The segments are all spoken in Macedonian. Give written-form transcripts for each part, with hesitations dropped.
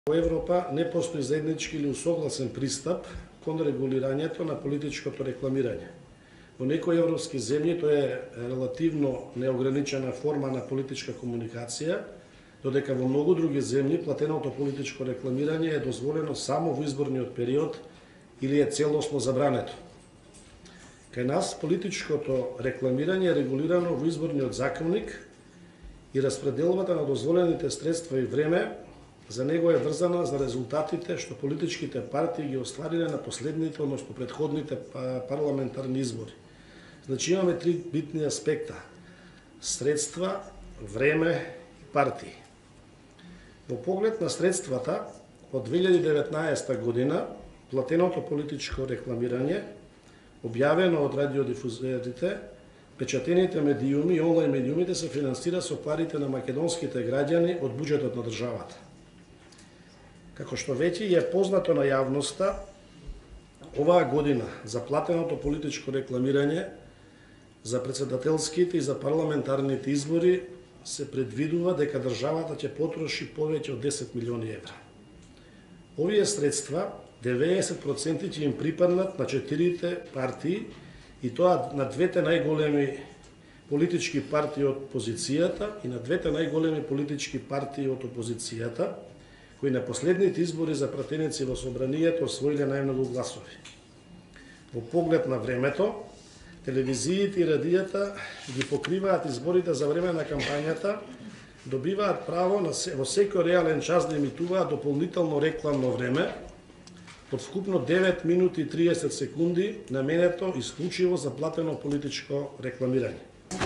Во Европа не постои заеднички или усогласен пристап кон регулирањето на политичкото рекламирање. Во некои европски земји тоа е релативно неограничена форма на политичка комуникација, додека во многу други земји платеното политичко рекламирање е дозволено само во изборниот период или е целосно забрането. Кај нас политичкото рекламирање е регулирано во изборниот законник и распределбата на дозволените средства и време за него е врзана за резултатите што политичките партии ги оствариле на последните, односно претходните парламентарни избори. Значи имаме три битни аспекта: средства, време и партии. Во поглед на средствата, од 2019 година платеното политичко рекламирање, објавено од радиодифузерите, печатените медиуми и онлайн медиумите се финансира со парите на македонските граѓани од буџетот на државата. Како што веќе е познато на јавноста, оваа година за платеното политичко рекламирање за претседателските и за парламентарните избори се предвидува дека државата ќе потроши повеќе од 10 милиони евра. Овие средства, 90% ќе им припаднат на 4 партии, и тоа на двете најголеми политички партии од позицијата и на двете најголеми политички партии од опозицијата, кои на последните избори за пратеници во собранието освоиле најмногу гласови. Во поглед на времето, телевизиите и радијата ги покриваат изборите за време на кампањата, добиваат право во секој реален час да емитуваат дополнително рекламно време од вкупно 9 минути и 30 секунди наменето исклучиво за платено политичко рекламирање.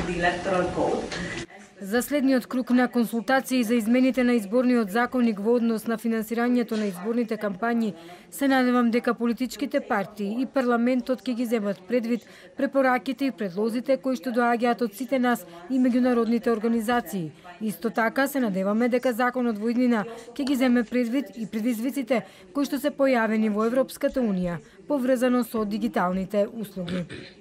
За следниот круг на консултации за измените на изборниот законник во однос на финансирањето на изборните кампањи, се надевам дека политичките партии и парламентот ќе ги земат предвид препораките и предлозите кои што доаѓаат од сите нас и меѓународните организации. Исто така се надеваме дека законот во иднина ќе ги земе предвид и предизвиците кои што се појавени во Европската унија, поврзано со дигиталните услуги.